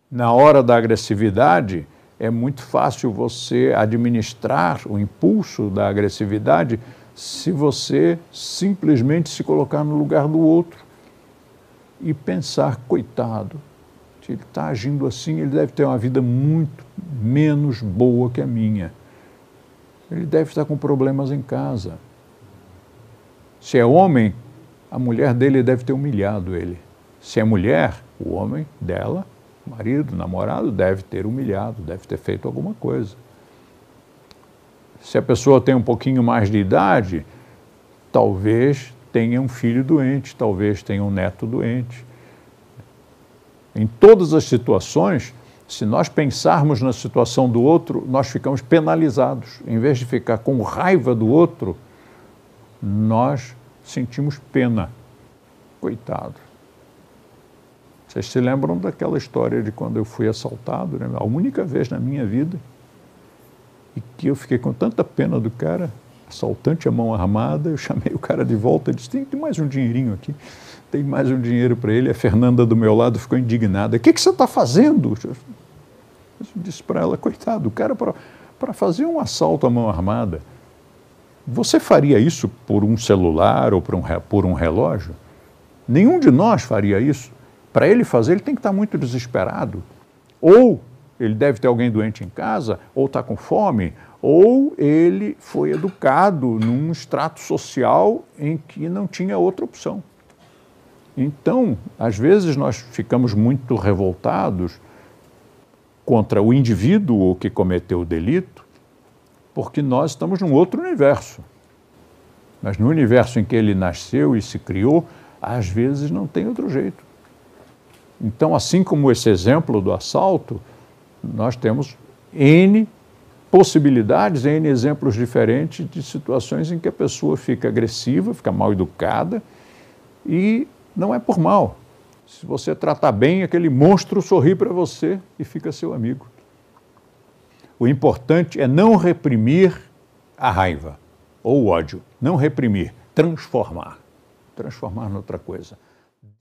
Na hora da agressividade, é muito fácil você administrar o impulso da agressividade se você simplesmente se colocar no lugar do outro e pensar, coitado, se ele está agindo assim, ele deve ter uma vida muito menos boa que a minha. Ele deve estar com problemas em casa. Se é homem, a mulher dele deve ter humilhado ele. Se é mulher, o homem dela, marido, namorado, deve ter humilhado, deve ter feito alguma coisa. Se a pessoa tem um pouquinho mais de idade, talvez tenha um filho doente, talvez tenha um neto doente. Em todas as situações, se nós pensarmos na situação do outro, nós ficamos penalizados. Em vez de ficar com raiva do outro, nós sentimos pena. Coitado. Vocês se lembram daquela história de quando eu fui assaltado, né? A única vez na minha vida, e que eu fiquei com tanta pena do cara, assaltante à mão armada, eu chamei o cara de volta e disse, tem mais um dinheirinho aqui, tem mais um dinheiro para ele. A Fernanda do meu lado ficou indignada, o que você está fazendo? Eu disse para ela, coitado, o cara para fazer um assalto à mão armada, você faria isso por um celular ou por um relógio? Nenhum de nós faria isso. Para ele fazer, ele tem que estar muito desesperado. Ou ele deve ter alguém doente em casa, ou está com fome, ou ele foi educado num extrato social em que não tinha outra opção. Então, às vezes nós ficamos muito revoltados contra o indivíduo que cometeu o delito, porque nós estamos num outro universo. Mas no universo em que ele nasceu e se criou, às vezes não tem outro jeito. Então, assim como esse exemplo do assalto, nós temos N possibilidades, N exemplos diferentes de situações em que a pessoa fica agressiva, fica mal educada, e não é por mal. Se você tratar bem, aquele monstro sorri para você e fica seu amigo. O importante é não reprimir a raiva ou o ódio. Não reprimir, transformar. Transformar em outra coisa.